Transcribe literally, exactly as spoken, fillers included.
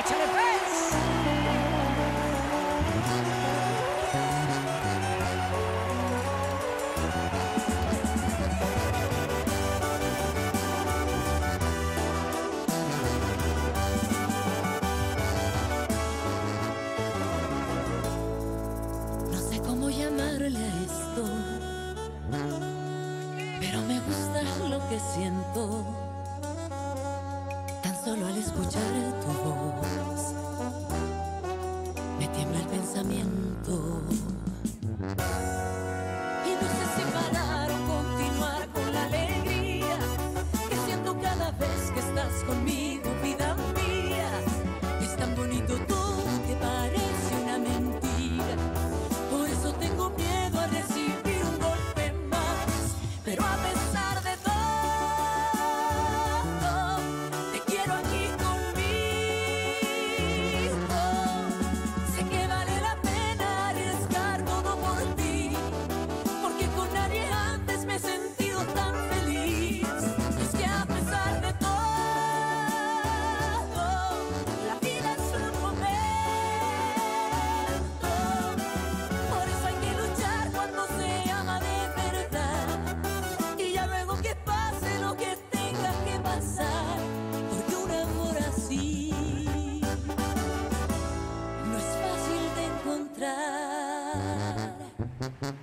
¡Échale pues! No sé cómo llamarle a esto, pero me gusta lo que siento. Tan solo al escuchar tu voz, me tiembla el pensamiento. Y no sé si parar o continuar con la alegría que siento cada vez que estás conmigo, vida mía. Es tan bonito todo que parece una mentira. Por eso tengo miedo a recibir un golpe más. Pero a pesar de todo, te quiero aquí conmigo. Sé que vale la pena arriesgar todo por ti, porque con nadie antes me he sentido tan feliz. Es que a pesar de todo, la vida es un momento. Por eso hay que luchar cuando se ama de verdad. Y ya luego que pase lo que tenga que pasar, porque un amor así no es fácil de encontrar.